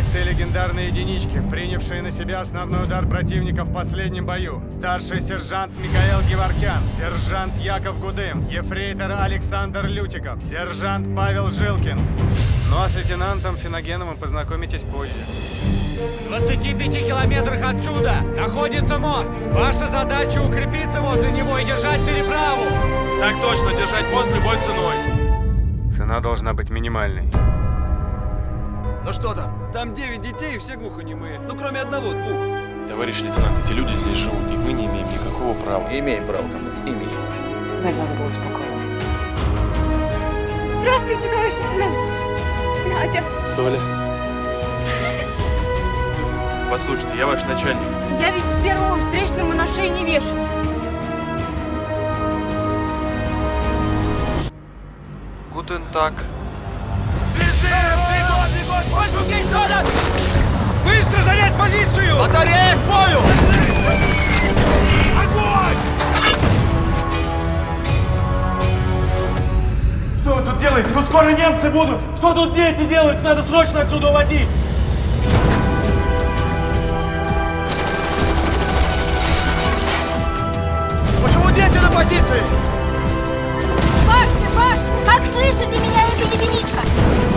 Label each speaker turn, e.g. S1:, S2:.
S1: Бойцы легендарной единички, принявшие на себя основной удар противника в последнем бою. Старший сержант Михаил Геворкян, сержант Яков Гудым, ефрейтор Александр Лютиков, сержант Павел Жилкин. Ну а с лейтенантом Финогеновым познакомитесь позже.
S2: В 25 километрах отсюда находится мост. Ваша задача укрепиться возле него и держать переправу.
S3: Так точно, держать мост любой ценой.
S1: Цена должна быть минимальной.
S4: Ну что там? Там 9 детей и все глухонемые. Ну кроме одного, двух.
S3: Товарищ лейтенант, эти люди здесь живут, и мы не имеем никакого права.
S4: Имеем право, командир, имеем.
S5: Без вас было спокойно.
S6: Здравствуйте, товарищ лейтенант. Надя.
S3: Толя. Послушайте, я ваш начальник.
S6: Я ведь первому встречному на шею не вешаюсь.
S3: Гутен так.
S2: Быстро занять позицию!
S4: Батарея к бою!
S2: Огонь!
S7: Что вы тут делаете? Ну скоро немцы будут! Что тут дети делают? Надо срочно отсюда уводить!
S4: Почему дети на позиции?
S6: Башня! Как слышите меня, это единичка?